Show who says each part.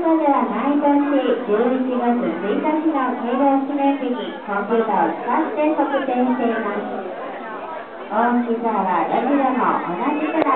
Speaker 1: では毎年11月1日の敬老記念日にコンピューターを使って測定しています。大きさはどちらも同じくらい。